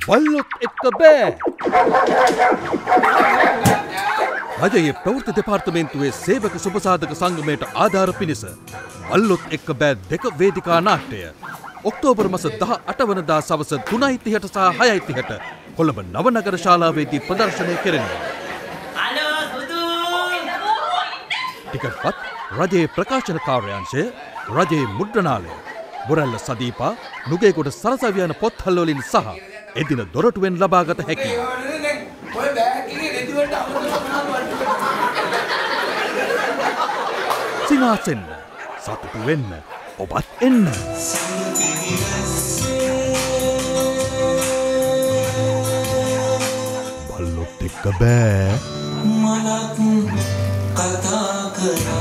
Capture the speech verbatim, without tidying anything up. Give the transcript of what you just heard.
බල්ලොත් එක්ක බෑ. රජයේ ප්‍රවෘත්ති දෙපාර්තමේන්තුවේ සේවක සුබසාධක සංගමයට ආධාර පිණිස බල්ලොත් එක්ක බෑ දෙක වේදිකා නාට්‍යය ඔක්තෝබර් මාස දහ අට වනදා සවස තුනයි තිහට සහ හයයි තිහට කොළඹ නවනගර ශාලාවේදී ප්‍රදර්ශනය කෙරෙනවා. ටිකට්පත් රජයේ ප්‍රකාශන කාර්යාංශය, රජයේ මුද්‍රණාලය, බොරැල්ල සදීපා, නුගේගොඩ සරසවි යන පොත්හල් වලින් සහ එදින දොරටුවෙන් ලබාගත හැකියි. සිනාසෙන්න, සතුටු වෙන්න, ඔබත් එන්න. බල්ලොත් එක්ක බෑ. මලක් කතා කර